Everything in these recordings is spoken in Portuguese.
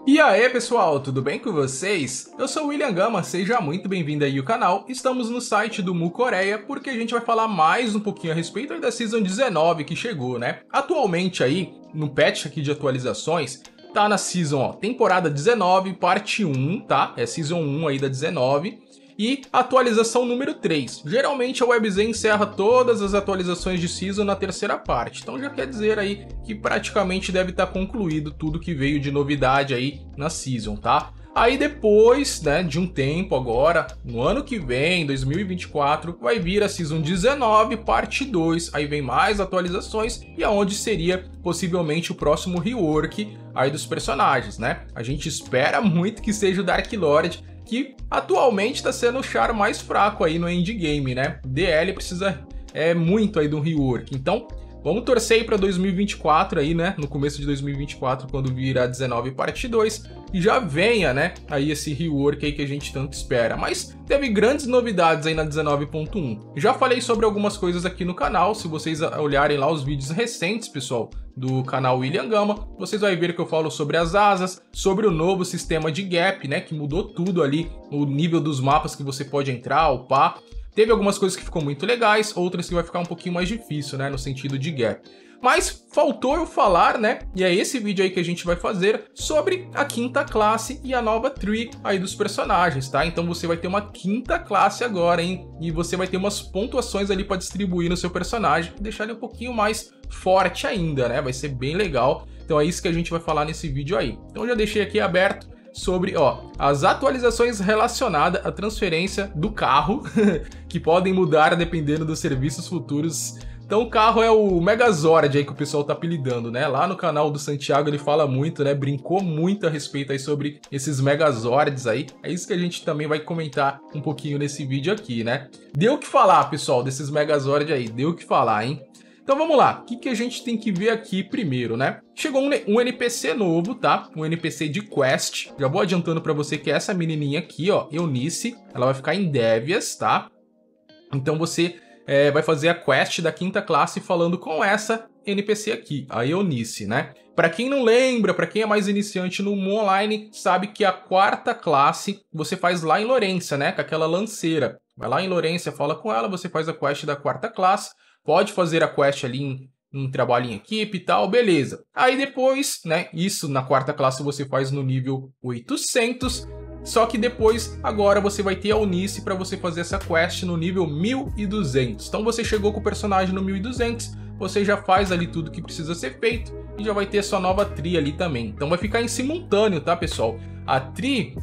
E aí pessoal, tudo bem com vocês? Eu sou o William Gama, seja muito bem-vindo aí ao canal. Estamos no site do Mu Coreia porque a gente vai falar mais um pouquinho a respeito da Season 19 que chegou, né? Atualmente aí, no patch aqui de atualizações, tá na Season, ó, temporada 19, parte 1, tá? É Season 1 aí da 19. E atualização número 3. Geralmente a WebZ encerra todas as atualizações de Season na terceira parte. Então já quer dizer aí que praticamente deve estar concluído tudo que veio de novidade aí na Season, tá? Aí depois, né, de um tempo agora, no ano que vem, 2024, vai vir a Season 19, parte 2. Aí vem mais atualizações e aonde seria possivelmente o próximo rework aí dos personagens, né? A gente espera muito que seja o Dark Lord, que atualmente está sendo o char mais fraco aí no endgame, né? DL precisa muito aí de um rework. Então, vamos torcer aí para 2024 aí, né? No começo de 2024, quando vir a 19 parte 2, e já venha, né? Aí esse rework aí que a gente tanto espera. Mas teve grandes novidades aí na 19.1. Já falei sobre algumas coisas aqui no canal. Se vocês olharem lá os vídeos recentes, pessoal, do canal William Gama, vocês vão ver que eu falo sobre as asas, sobre o novo sistema de gap, né? Que mudou tudo ali, o nível dos mapas que você pode entrar, upar. Teve algumas coisas que ficou muito legais, outras que vai ficar um pouquinho mais difícil, né, no sentido de gap. Mas faltou eu falar, né, e é esse vídeo aí que a gente vai fazer sobre a quinta classe e a nova tree aí dos personagens, tá? Então você vai ter uma quinta classe agora, hein, e você vai ter umas pontuações ali para distribuir no seu personagem, deixar ele um pouquinho mais forte ainda, né, vai ser bem legal. Então é isso que a gente vai falar nesse vídeo aí. Então eu já deixei aqui aberto sobre, ó, as atualizações relacionadas à transferência do carro, que podem mudar dependendo dos serviços futuros. Então o carro é o Megazord aí que o pessoal tá apelidando, né? Lá no canal do Santiago ele fala muito, né? Brincou muito a respeito aí sobre esses Megazords aí. É isso que a gente também vai comentar um pouquinho nesse vídeo aqui, né? Deu o que falar, pessoal, desses Megazord aí, deu o que falar, hein? Então vamos lá, o que a gente tem que ver aqui primeiro, né? Chegou um NPC novo, tá? Um NPC de quest. Já vou adiantando pra você que essa menininha aqui, ó, Eunice, ela vai ficar em Dévias, tá? Então você vai fazer a quest da quinta classe falando com essa NPC aqui, a Eunice, né? Pra quem não lembra, pra quem é mais iniciante no Mu Online, sabe que a quarta classe você faz lá em Lorência, né? Com aquela lanceira. Vai lá em Lorência, fala com ela, você faz a quest da quarta classe. Pode fazer a quest ali em trabalho em equipe e tal, beleza. Aí depois, né, isso na quarta classe você faz no nível 800, só que depois, agora você vai ter a Eunice para você fazer essa quest no nível 1200. Então você chegou com o personagem no 1200, você já faz ali tudo que precisa ser feito e já vai ter a sua nova tree ali também. Então vai ficar em simultâneo, tá, pessoal? A tree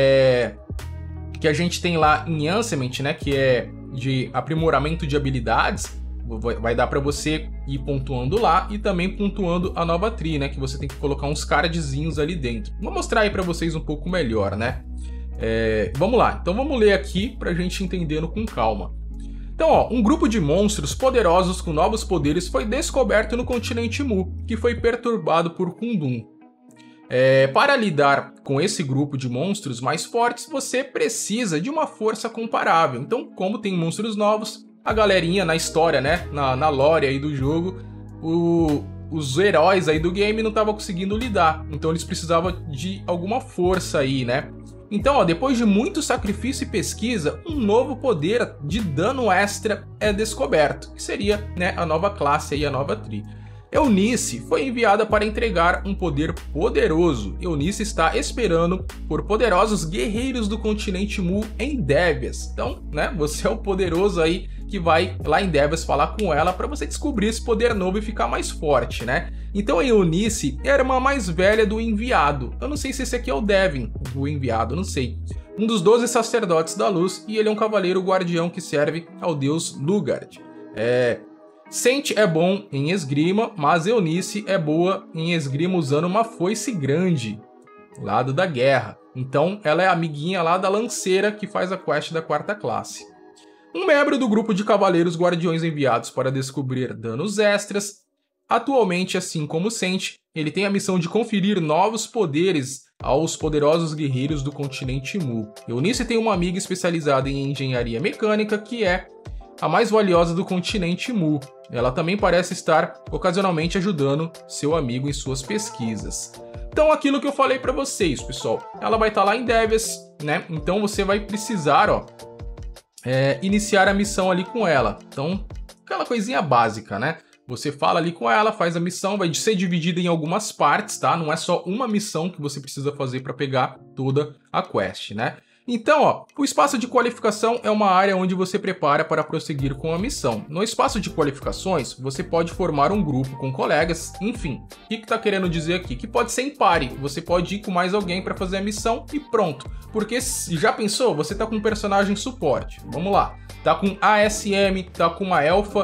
que a gente tem lá em Ancient, né, que é de aprimoramento de habilidades, vai dar para você ir pontuando lá e também pontuando a nova tree, né? Que você tem que colocar uns cardzinhos ali dentro. Vou mostrar aí para vocês um pouco melhor, né? Vamos lá. Então vamos ler aqui pra gente entendendo com calma. Então, ó, um grupo de monstros poderosos com novos poderes foi descoberto no continente Mu, que foi perturbado por Kundun. Para lidar com esse grupo de monstros mais fortes, você precisa de uma força comparável. Então, como tem monstros novos, a galerinha na história, né, na lore aí do jogo, os heróis aí do game não estavam conseguindo lidar, então eles precisavam de alguma força aí, né? Então, ó, depois de muito sacrifício e pesquisa, um novo poder de dano extra é descoberto, que seria, né, a nova classe aí, a nova tree. Eunice foi enviada para entregar um poder poderoso. Eunice está esperando por poderosos guerreiros do continente Mu em Dévias. Então, né, você é o poderoso aí que vai lá em Dévias falar com ela para você descobrir esse poder novo e ficar mais forte, né? Então a Eunice é a irmã mais velha do enviado. Eu não sei se esse aqui é o Devin, o enviado, não sei. Um dos 12 sacerdotes da luz, e ele é um cavaleiro guardião que serve ao deus Lugard. Sent é bom em esgrima, mas Eunice é boa em esgrima usando uma foice grande, lado da guerra. Então ela é amiguinha lá da lanceira que faz a quest da quarta classe. Um membro do grupo de cavaleiros guardiões enviados para descobrir danos extras. Atualmente, assim como Sent, ele tem a missão de conferir novos poderes aos poderosos guerreiros do continente Mu. Eunice tem uma amiga especializada em engenharia mecânica que é a mais valiosa do continente Mu. Ela também parece estar ocasionalmente ajudando seu amigo em suas pesquisas. Então, aquilo que eu falei para vocês, pessoal, ela vai estar lá em Devious, né? Então, você vai precisar, ó, iniciar a missão ali com ela. Então, aquela coisinha básica, né? Você fala ali com ela, faz a missão, vai ser dividida em algumas partes, tá? Não é só uma missão que você precisa fazer para pegar toda a quest, né? Então, ó, o espaço de qualificação é uma área onde você prepara para prosseguir com a missão. No espaço de qualificações, você pode formar um grupo com colegas, enfim. O que tá querendo dizer aqui? Que pode ser em pare, você pode ir com mais alguém para fazer a missão e pronto. Porque já pensou? Você tá com um personagem suporte, vamos lá. Tá com ASM, tá com uma Elfa,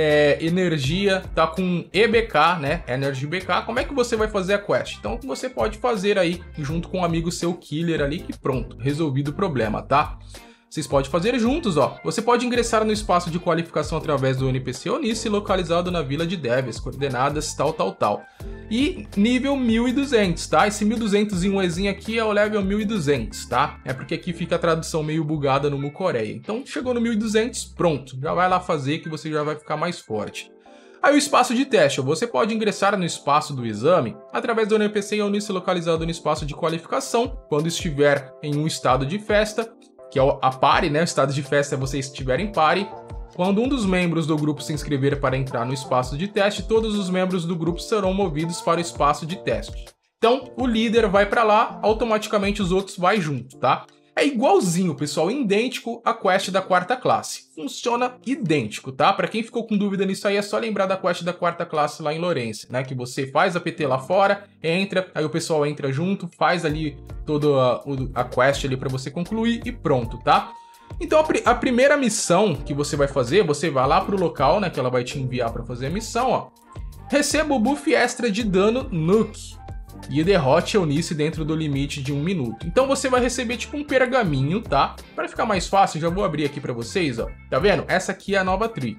energia, tá com EBK, né? Energy BK. Como é que você vai fazer a quest? Então você pode fazer aí junto com um amigo seu killer ali, que pronto, resolvido o problema, tá? Vocês podem fazer juntos, ó. Você pode ingressar no espaço de qualificação através do NPC Eunice, localizado na vila de Devious, coordenadas tal. E nível 1200, tá? Esse 1200 em um Ezinho aqui é o level 1200, tá? É porque aqui fica a tradução meio bugada no Mucoreia. Então, chegou no 1200, pronto. Já vai lá fazer que você já vai ficar mais forte. Aí o espaço de teste, você pode ingressar no espaço do exame através do NPC Eunice, localizado no espaço de qualificação, quando estiver em um estado de festa, que é a pare, né? O estado de festa é você estiver em pare. Quando um dos membros do grupo se inscrever para entrar no espaço de teste, todos os membros do grupo serão movidos para o espaço de teste. Então, o líder vai para lá, automaticamente os outros vai junto, tá? É igualzinho, pessoal, idêntico à quest da quarta classe. Funciona idêntico, tá? Para quem ficou com dúvida nisso aí, é só lembrar da quest da quarta classe lá em Lorence, né? Que você faz a PT lá fora, entra, aí o pessoal entra junto, faz ali toda a quest ali para você concluir e pronto, tá? Então a primeira missão que você vai fazer, você vai lá pro local, né? Que ela vai te enviar para fazer a missão, ó. Receba o buff extra de dano Nuke e derrote a Eunice dentro do limite de 1 minuto. Então você vai receber tipo um pergaminho, tá? Para ficar mais fácil, já vou abrir aqui para vocês, ó. Tá vendo? Essa aqui é a nova tree.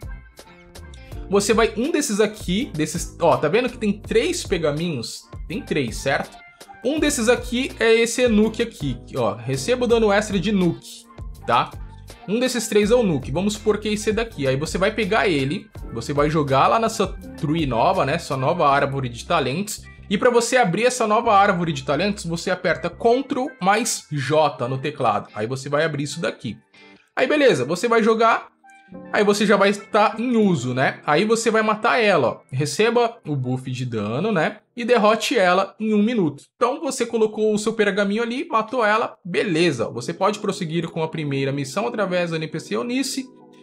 Você vai, um desses aqui, ó, tá vendo que tem 3 pergaminhos? Tem 3, certo? Um desses aqui é esse Nuke aqui, ó. Receba o dano extra de Nuke, tá? Um desses 3 é o Nuke, vamos supor que é esse daqui. Aí você vai pegar ele, você vai jogar lá nessa tree nova, né? Sua nova árvore de talentos. E para você abrir essa nova árvore de talentos, você aperta Ctrl mais J no teclado. Aí você vai abrir isso daqui. Aí beleza, você vai jogar, aí você já vai estar em uso, né? Aí você vai matar ela, ó. Receba o buff de dano, né? E derrote ela em 1 minuto. Então você colocou o seu pergaminho ali, matou ela, beleza. Você pode prosseguir com a primeira missão através do NPC Eunice.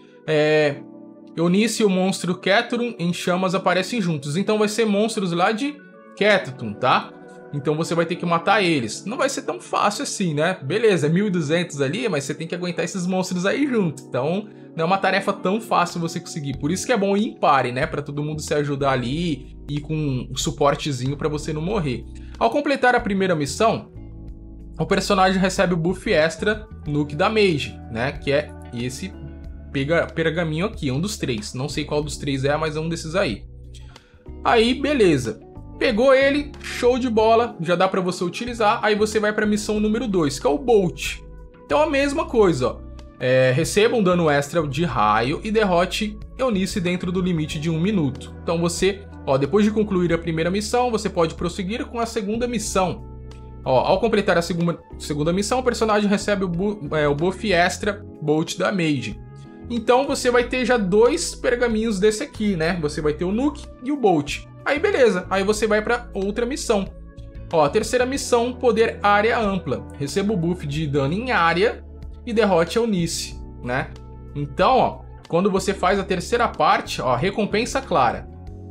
Eunice e o monstro Keturun em chamas aparecem juntos. Então vai ser monstros lá de Keturun, tá? Então você vai ter que matar eles. Não vai ser tão fácil assim, né? Beleza, é 1200 ali, mas você tem que aguentar esses monstros aí junto. Então não é uma tarefa tão fácil você conseguir. Por isso que é bom ir em pare, né? Pra todo mundo se ajudar ali e com um suportezinho pra você não morrer. Ao completar a primeira missão, o personagem recebe o buff extra Nuke da Mage, né? Que é esse pergaminho aqui, um dos 3. Não sei qual dos 3 é, mas é um desses aí. Aí, beleza. Pegou ele, show de bola, já dá pra você utilizar, aí você vai pra missão número 2, que é o Bolt. Então a mesma coisa, ó. Receba um dano extra de raio e derrote Eunice dentro do limite de 1 minuto. Então você, ó, depois de concluir a primeira missão, você pode prosseguir com a segunda missão. Ó, ao completar a segunda missão, o personagem recebe o buff extra Bolt da Mage. Então você vai ter já 2 pergaminhos desse aqui, né? Você vai ter o Nuke e o Bolt. Aí beleza, aí você vai para outra missão. Ó, a terceira missão, poder área ampla. Receba o buff de dano em área e derrote a Eunice, né? Então, ó, quando você faz a terceira parte, ó, recompensa clara.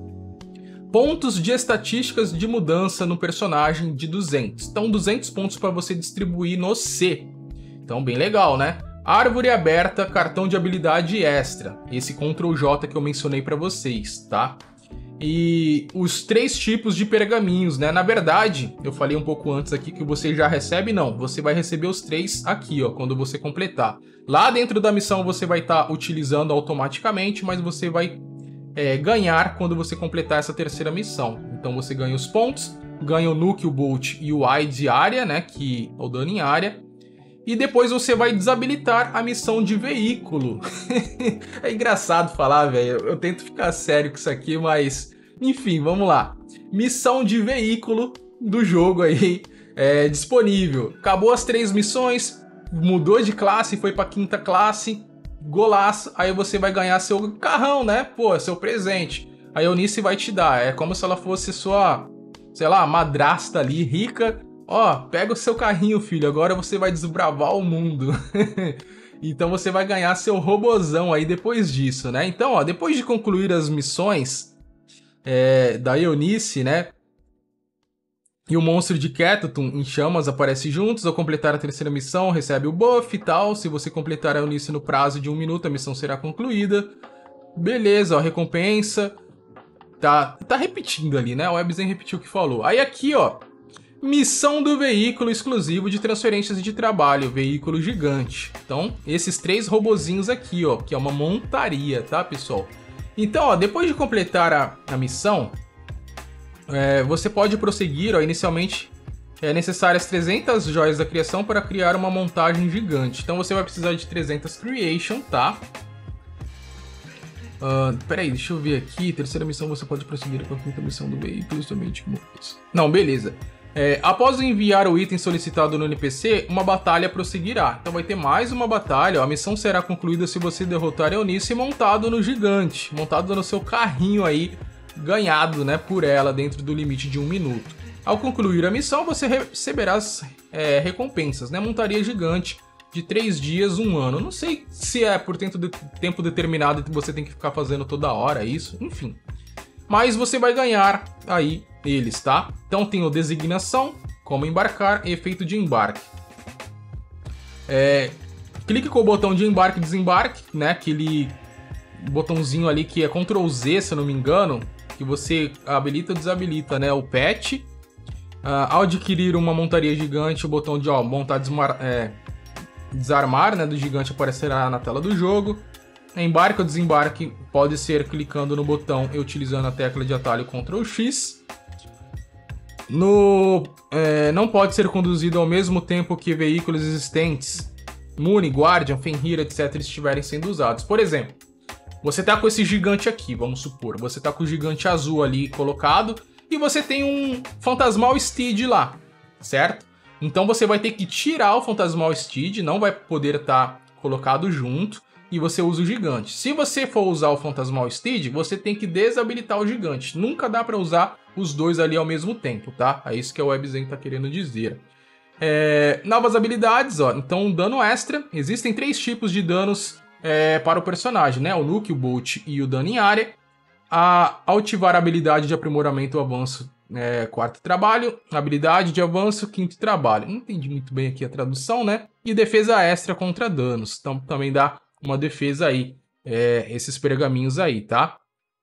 Pontos de estatísticas de mudança no personagem de 200. Então, 200 pontos para você distribuir no C. Então, bem legal, né? Árvore aberta, cartão de habilidade extra. Esse Ctrl J que eu mencionei para vocês, tá? E os 3 tipos de pergaminhos, né? Na verdade, eu falei um pouco antes aqui que você já recebe, não. Você vai receber os 3 aqui, ó, quando você completar. Lá dentro da missão você vai estar utilizando automaticamente, mas você vai ganhar quando você completar essa terceira missão. Então você ganha os pontos, ganha o Nuke, o Bolt e o Eye de área, né? Que é o dano em área. E depois você vai desabilitar a missão de veículo. É engraçado falar, velho. Eu tento ficar sério com isso aqui, mas... Enfim, vamos lá. Missão de veículo, do jogo aí disponível. Acabou as 3 missões, mudou de classe, foi pra 5ª classe, golaço, aí você vai ganhar seu carrão, né? Pô, seu presente. A Eunice vai te dar, é como se ela fosse sua, sei lá, madrasta ali, rica. Ó, pega o seu carrinho, filho, agora você vai desbravar o mundo. Então você vai ganhar seu robozão aí depois disso, né? Então, ó, depois de concluir as missões da Eunice, né? E o monstro de Catatum em chamas aparece juntos. Ao completar a 3ª missão, recebe o buff e tal. Se você completar a Eunice no prazo de 1 minuto, a missão será concluída. Beleza, ó, recompensa. Tá repetindo ali, né? O Webzen repetiu o que falou. Aí aqui, ó, missão do veículo exclusivo de transferências de trabalho, veículo gigante. Então, esses 3 robozinhos aqui, ó, que é uma montaria, tá, pessoal? Então, ó, depois de completar a missão, você pode prosseguir, ó, inicialmente é necessárias 300 joias da criação para criar uma montagem gigante. Então você vai precisar de 300 creation, tá? Peraí, deixa eu ver aqui. 3ª missão você pode prosseguir com a 5ª missão do veículo, somente como isso. Não, beleza. Após enviar o item solicitado no NPC, uma batalha prosseguirá. Então vai ter mais uma batalha. Ó. A missão será concluída se você derrotar Eunice montado no gigante, montado no seu carrinho aí, ganhado, né, por ela dentro do limite de 1 minuto. Ao concluir a missão, você receberá as recompensas, né? Montaria gigante de 3 dias, 1 ano. Não sei se é por tempo determinado que você tem que ficar fazendo toda hora isso, enfim. Mas você vai ganhar aí eles, tá? Então tem o designação, como embarcar e efeito de embarque. Clique com o botão de embarque e desembarque, né? Aquele botãozinho ali que é Ctrl Z, se eu não me engano, que você habilita ou desabilita, né? O patch. Ao adquirir uma montaria gigante, o botão de montar desarmar, né, do gigante aparecerá na tela do jogo. Embarque ou desembarque pode ser clicando no botão e utilizando a tecla de atalho Ctrl X. Não pode ser conduzido ao mesmo tempo que veículos existentes, Muni, Guardian, Fenrir, etc. estiverem sendo usados. Por exemplo, você tá com esse gigante aqui, vamos supor. Você tá com o gigante azul ali colocado e você tem um Fantasmal Steed lá, certo? Então você vai ter que tirar o Fantasmal Steed, não vai poder estar colocado junto, e você usa o gigante. Se você for usar o Fantasmal Steed, você tem que desabilitar o gigante. Nunca dá para usar os dois ali ao mesmo tempo, tá? É isso que o Webzen tá querendo dizer. Novas habilidades, ó. Então, dano extra. Existem 3 tipos de danos para o personagem, né? O Nuke, o Bolt e o dano em área. Ao ativar a habilidade de aprimoramento, o avanço, 4º trabalho. Habilidade de avanço, 5º trabalho. Não entendi muito bem aqui a tradução, né? E defesa extra contra danos. Então, também dá uma defesa aí. Esses pergaminhos aí, tá?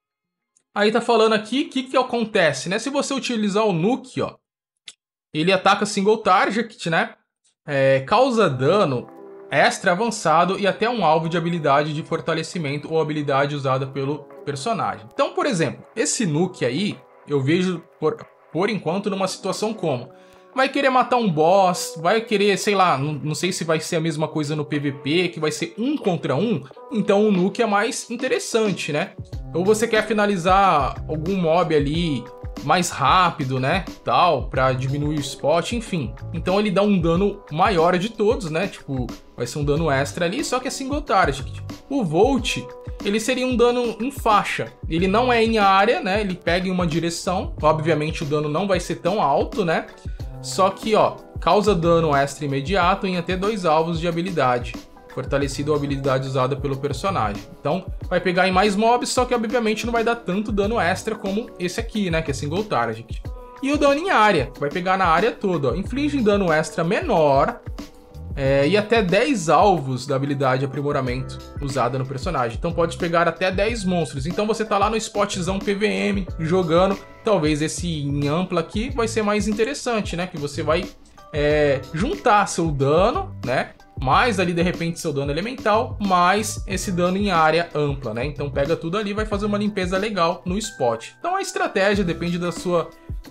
Aí tá falando aqui, o que acontece, né? Se você utilizar o Nuke, ó, ele ataca single target, né? Causa dano extra avançado e até um alvo de habilidade de fortalecimento ou habilidade usada pelo personagem. Então, por exemplo, esse Nuke aí, eu vejo por enquanto numa situação como: vai querer matar um boss, vai querer, sei lá, não sei se vai ser a mesma coisa no PVP, que vai ser 1 contra 1, então o Nuke é mais interessante, né? Ou você quer finalizar algum mob ali mais rápido, né, tal, pra diminuir o spot, enfim. Então ele dá um dano maior de todos, né, tipo, vai ser um dano extra ali, só que é single target. O Volt, ele seria um dano em faixa. Ele não é em área, né, ele pega em uma direção, obviamente o dano não vai ser tão alto, né, só que, ó, causa dano extra imediato em até 2 alvos de habilidade, fortalecido ou habilidade usada pelo personagem. Então, vai pegar em mais mobs, só que obviamente não vai dar tanto dano extra como esse aqui, né, que é single target. E o dano em área, vai pegar na área toda, ó, inflige dano extra menor e até 10 alvos da habilidade aprimoramento usada no personagem. Então pode pegar até 10 monstros. Então você tá lá no spotzão PVM, jogando, talvez esse em ampla aqui vai ser mais interessante, né, que você vai juntar seu dano, né, mais ali de repente seu dano elemental, mais esse dano em área ampla, né? Então pega tudo ali e vai fazer uma limpeza legal no spot. Então a estratégia depende da sua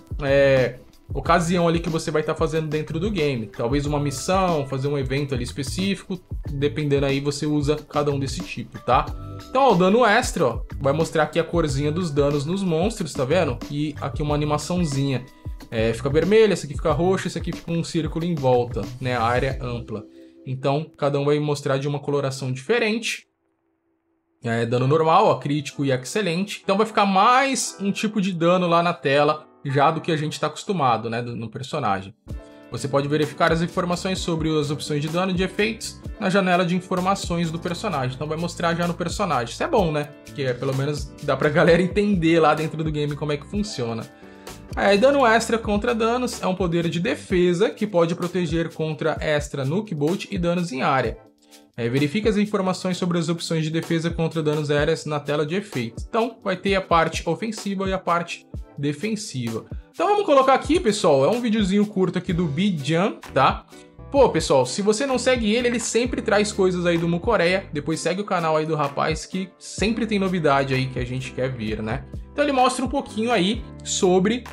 ocasião ali que você vai estar fazendo dentro do game. Talvez uma missão, fazer um evento ali específico, dependendo aí você usa cada um desse tipo, tá? Então ó, o dano extra, ó, vai mostrar aqui a corzinha dos danos nos monstros, tá vendo? E aqui uma animaçãozinha fica vermelho, esse aqui fica roxo, esse aqui fica um círculo em volta, né? A área ampla. Então, cada um vai mostrar de uma coloração diferente. Dano normal, ó, crítico e excelente. Então vai ficar mais um tipo de dano lá na tela, já do que a gente está acostumado, né, no personagem. Você pode verificar as informações sobre as opções de dano e de efeitos na janela de informações do personagem. Então vai mostrar já no personagem. Isso é bom, né? Porque pelo menos dá pra galera entender lá dentro do game como é que funciona. Dano extra contra danos é um poder de defesa que pode proteger contra extra nuke bolt e danos em área. Verifique as informações sobre as opções de defesa contra danos aéreos na tela de efeitos. Então, vai ter a parte ofensiva e a parte defensiva. Então, vamos colocar aqui, pessoal, é um videozinho curto aqui do Bijan, tá? Pô, pessoal, se você não segue ele sempre traz coisas aí do Mucoreia. Depois segue o canal aí do rapaz, que sempre tem novidade aí que a gente quer ver, né? Então, ele mostra um pouquinho aí sobre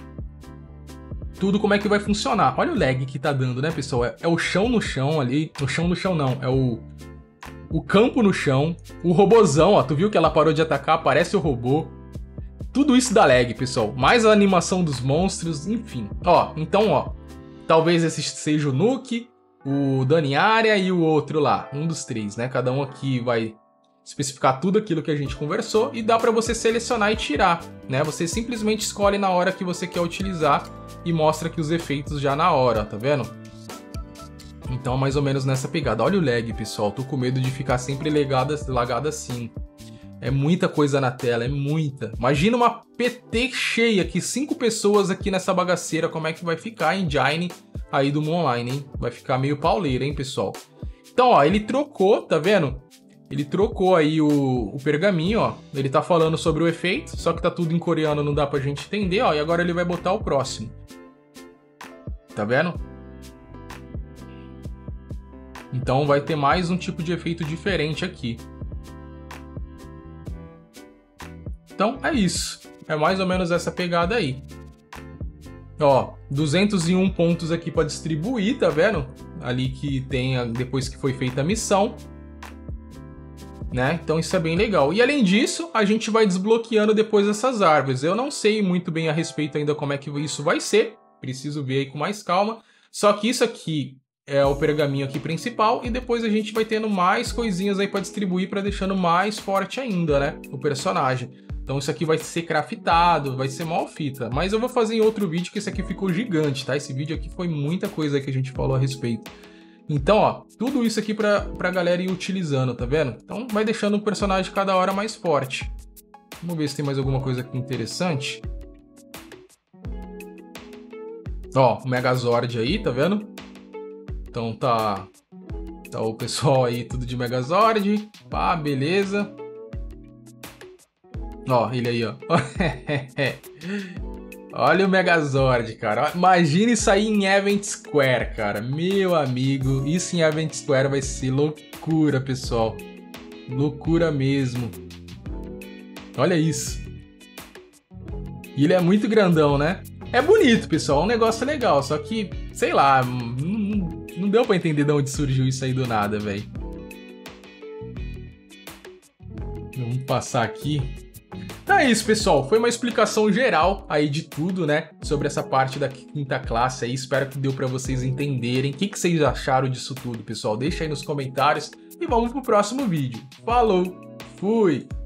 tudo como é que vai funcionar. Olha o lag que tá dando, né, pessoal? É o chão no chão ali. No chão não. É o campo no chão. O robozão, ó. Tu viu que ela parou de atacar? Aparece o robô. Tudo isso dá lag, pessoal. Mais a animação dos monstros, enfim. Ó, então, ó. Talvez esse seja o Nuke, o dano em área e o outro lá. Um dos três, né? Cada um aqui vai especificar tudo aquilo que a gente conversou e dá para você selecionar e tirar, né? Você simplesmente escolhe na hora que você quer utilizar e mostra aqui os efeitos já na hora, tá vendo? Então, mais ou menos nessa pegada. Olha o lag, pessoal. Tô com medo de ficar sempre lagado assim. É muita coisa na tela, é muita. Imagina uma PT cheia aqui, 5 pessoas aqui nessa bagaceira, como é que vai ficar a engine aí do Mu Online, hein? Vai ficar meio pauleira, hein, pessoal? Então, ó, ele trocou, tá vendo? Ele trocou aí o pergaminho, ó. Ele tá falando sobre o efeito, só que tá tudo em coreano, não dá pra gente entender, ó. E agora ele vai botar o próximo. Tá vendo? Então vai ter mais um tipo de efeito diferente aqui. Então é isso. É mais ou menos essa pegada aí. Ó, 201 pontos aqui para distribuir, tá vendo? Ali que tem depois que foi feita a missão. Né? Então isso é bem legal. E além disso, a gente vai desbloqueando depois essas árvores. Eu não sei muito bem a respeito ainda como é que isso vai ser. Preciso ver aí com mais calma. Só que isso aqui é o pergaminho aqui principal e depois a gente vai tendo mais coisinhas aí para distribuir para deixando mais forte ainda, né? O personagem. Então isso aqui vai ser craftado, vai ser mó fita. Mas eu vou fazer em outro vídeo que esse aqui ficou gigante, tá? Esse vídeo aqui foi muita coisa que a gente falou a respeito. Então, ó, tudo isso aqui pra galera ir utilizando, tá vendo? Então vai deixando o personagem cada hora mais forte. Vamos ver se tem mais alguma coisa aqui interessante. Ó, o Megazord aí, tá vendo? Então tá o pessoal aí tudo de Megazord. Pá, beleza. Ó, ele aí, ó. Olha o Megazord, cara. Imagina isso aí em Event Square, cara. Meu amigo, isso em Event Square vai ser loucura, pessoal. Loucura mesmo. Olha isso. E ele é muito grandão, né? É bonito, pessoal. É um negócio legal. Só que, sei lá, não deu pra entender de onde surgiu isso aí do nada, velho. Vamos passar aqui. Então é isso, pessoal. Foi uma explicação geral aí de tudo, né? Sobre essa parte da quinta classe aí. Espero que deu pra vocês entenderem. O que vocês acharam disso tudo, pessoal? Deixa aí nos comentários e vamos pro próximo vídeo. Falou! Fui!